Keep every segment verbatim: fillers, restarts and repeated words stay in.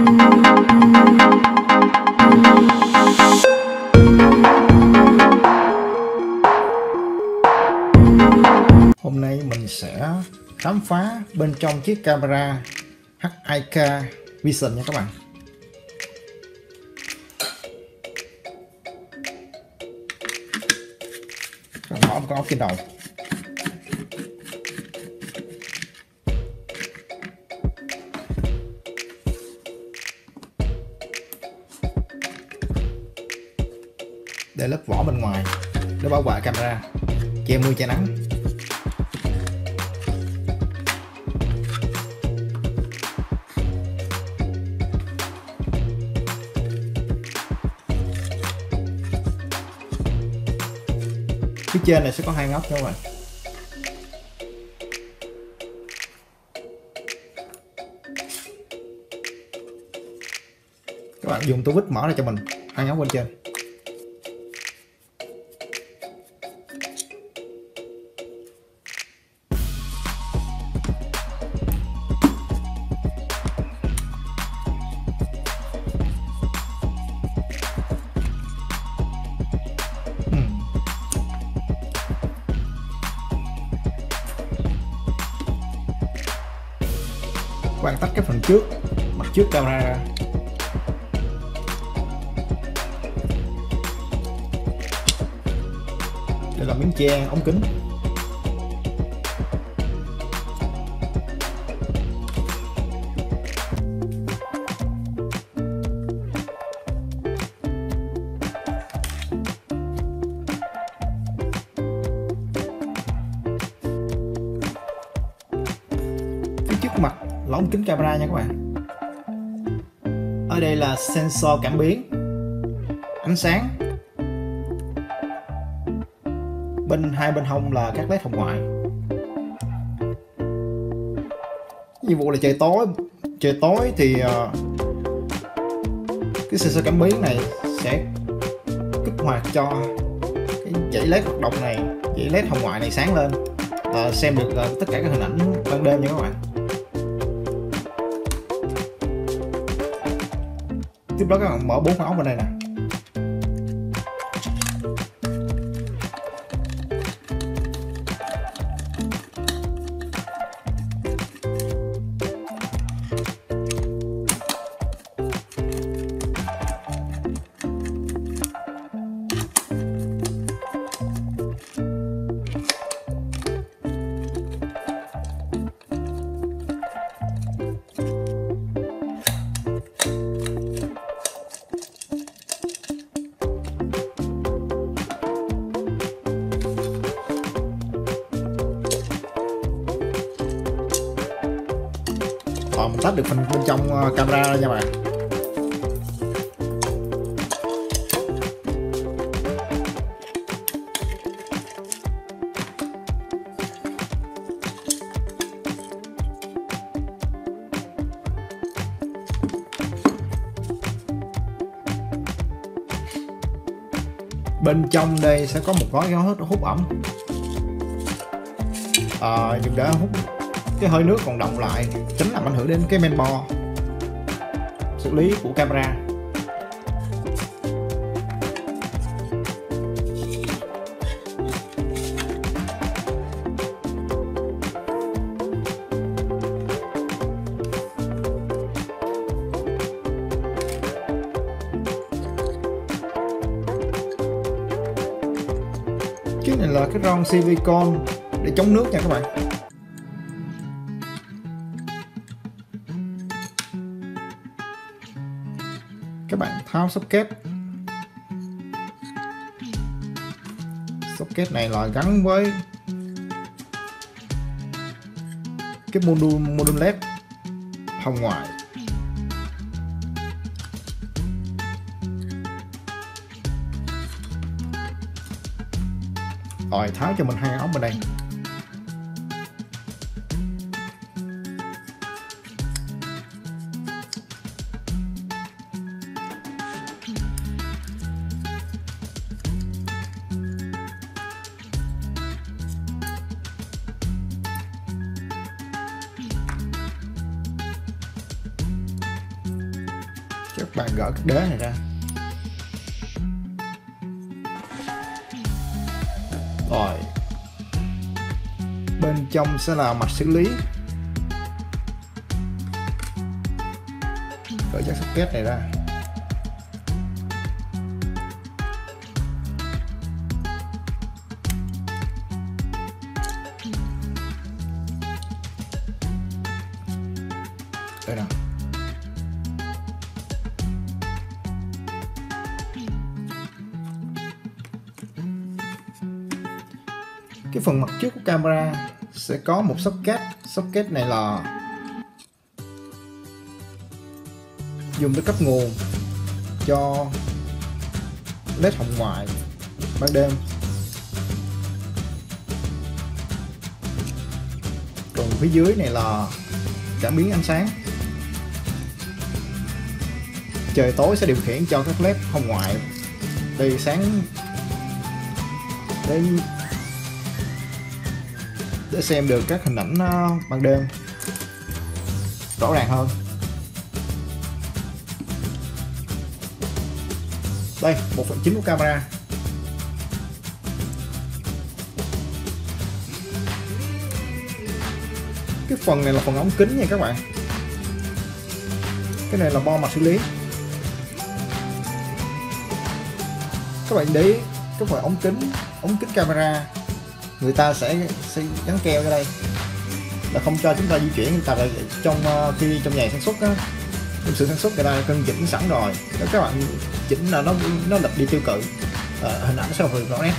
Hôm nay mình sẽ khám phá bên trong chiếc camera hát i ca Vision nha các bạn. Các bạn bỏ một con ốc trên đầu. Để lớp vỏ bên ngoài để bảo vệ camera, che mưa che nắng. Phía trên này sẽ có hai ngóc nha các bạn. Các bạn dùng tua vít mở ra cho mình hai ngóc bên trên. Các bạn tách cái phần trước, mặt trước camera ra. Đây là miếng che ống kính. Phía trước mặt là ống kính camera nha các bạn. Ở đây là sensor cảm biến ánh sáng. Bên hai bên hông là các led hồng ngoại. Nhiệm vụ là trời tối. Trời tối thì uh, cái sensor cảm biến này sẽ kích hoạt cho cái dãy led hoạt động này, dãy led hồng ngoại này sáng lên, uh, xem được uh, tất cả các hình ảnh ban đêm nha các bạn. Tiếp đó các bạn mở bốn con ốc bên đây nè. Còn mình tách được phần bên trong camera ra nha bạn. Bên trong đây sẽ có một gói hút, hút ẩm, à, dùng để hút cái hơi nước còn đọng lại, tránh làm ảnh hưởng đến cái main board xử lý của camera. Cái này là cái ron silicone để chống nước nha các bạn. Các bạn tháo socket. Socket này là gắn với cái module module led hồng ngoại. Rồi tháo cho mình hai ống bên đây. Các bạn gỡ cái đế này ra. Rồi bên trong sẽ là mạch xử lý. Gỡ jack socket này ra. Đây nào. Cái phần mặt trước của camera sẽ có một socket. Socket này là dùng để cấp nguồn cho led hồng ngoại ban đêm. Còn phía dưới này là cảm biến ánh sáng. Trời tối sẽ điều khiển cho các led hồng ngoại đi sáng để để xem được các hình ảnh ban đêm rõ ràng hơn. Đây, một phần chính của camera. Cái phần này là phần ống kính nha các bạn. Cái này là bo mạch xử lý. Các bạn để ý cái phần ống kính, ống kính camera người ta sẽ sẽ gắn keo ở đây là không cho chúng ta di chuyển. Người ta là trong khi trong nhà sản xuất á, trong sự sản xuất người ta cân chỉnh sẵn rồi. Nếu các bạn chỉnh là nó nó lệch đi tiêu cự, à, hình ảnh sẽ không rõ nét.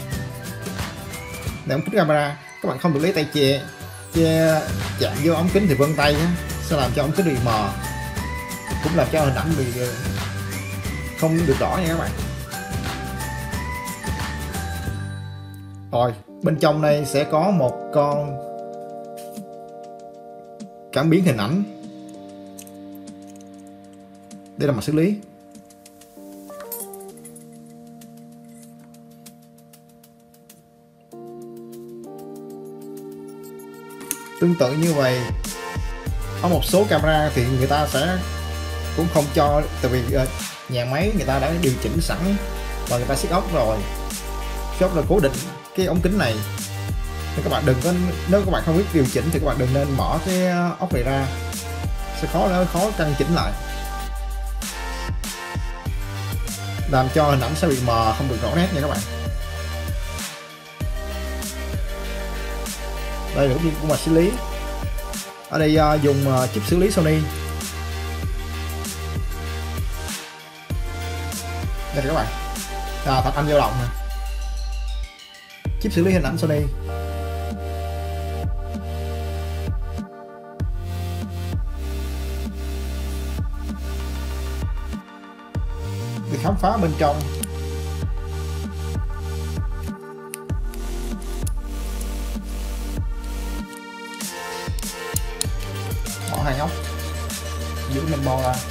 Để ống kính camera các bạn không được lấy tay che che chạm vô ống kính thì vân tay á, sẽ làm cho ống kính bị mờ, cũng làm cho hình ảnh bị không được rõ nha các bạn. Rồi bên trong đây sẽ có một con cảm biến hình ảnh. Đây là mặt xử lý. Tương tự như vậy, ở một số camera thì người ta sẽ cũng không cho, tại vì uh, nhà máy người ta đã điều chỉnh sẵn và người ta siết ốc rồi, siết ốc là cố định cái ống kính này. Nên các bạn đừng có, nếu các bạn không biết điều chỉnh thì các bạn đừng nên mở cái ốc này ra, sẽ khó nó khó căn chỉnh lại, làm cho hình ảnh sẽ bị mờ, không được rõ nét nha các bạn. Đây là cái của mạch xử lý. Ở đây uh, dùng uh, chip xử lý Sony. Đây các bạn, à, thật anh dao động nè, chip xử lý hình ảnh Sony. Để khám phá bên trong. Bỏ hai ốc giữ mình bo ra.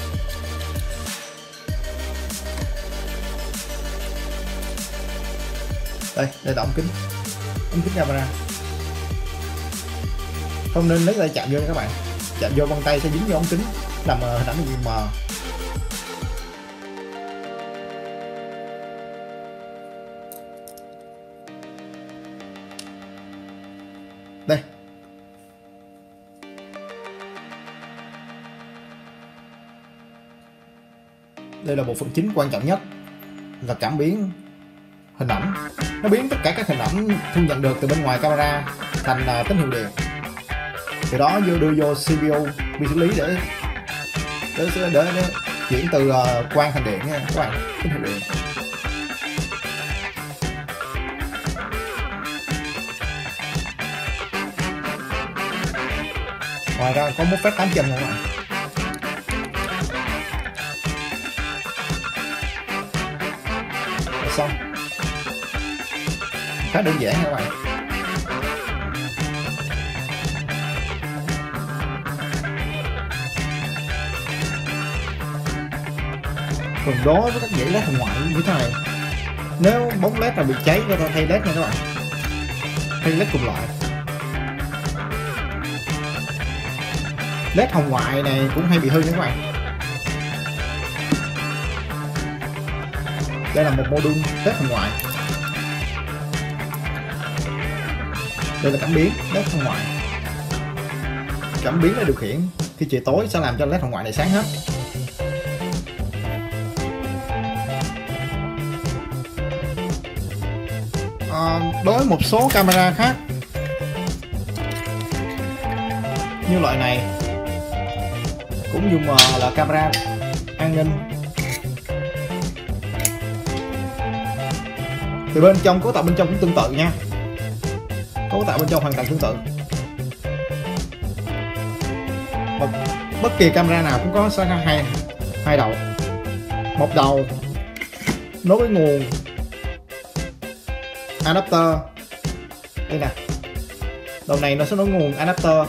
Đây, đây là ống kính, ống kính camera. Không nên lấy tay chạm vô nha các bạn, chạm vô vân tay sẽ dính vô ống kính, làm hình ảnh bị mờ. Đây, đây là bộ phận chính quan trọng nhất, là cảm biến hình ảnh. Nó biến tất cả các hình ảnh thu nhận được từ bên ngoài camera thành uh, tín hiệu điện, từ đó vô đưa vô xê pê u vi xử lý để để, để, để, để chuyển từ uh, quang thành điện nha các bạn, tín hiệu điện. Ngoài ra có mốt phép tám chân nha các bạn. Rồi xong, khá đơn giản các bạn. Còn đối với các dãy led hồng ngoại như thế này, nếu bóng led là bị cháy người ta thay led nha các bạn, thay led cùng loại. Led hồng ngoại này cũng hay bị hư nha các bạn. Đây là một module led phần ngoại. Đây là cảm biến led phần ngoại. Cảm biến để điều khiển khi trời tối sẽ làm cho led phần ngoại này sáng hết. À, đối với một số camera khác như loại này cũng dùng uh, là camera an ninh. Từ bên trong, cấu tạo bên trong cũng tương tự nha, cấu tạo bên trong hoàn toàn tương tự. Một, bất kỳ camera nào cũng có hai hai đầu, một đầu nối với nguồn adapter. Đây nè, đầu này nó sẽ nối nguồn adapter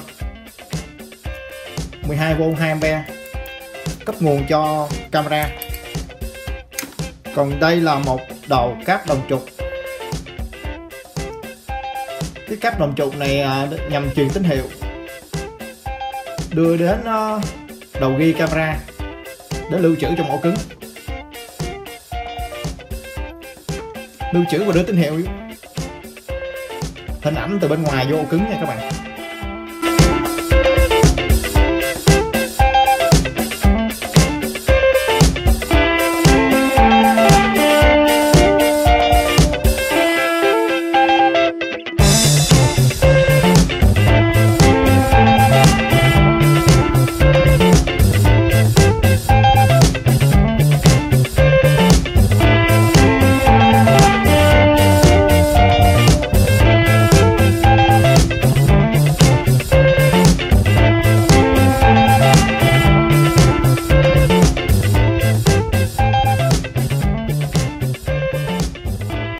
mười hai vôn hai ampe cấp nguồn cho camera. Còn đây là một đầu cáp đồng trục. Cái cáp đồng trục này nhằm truyền tín hiệu đưa đến đầu ghi camera để lưu trữ trong ổ cứng, lưu trữ và đưa tín hiệu hình ảnh từ bên ngoài vô ổ cứng nha các bạn.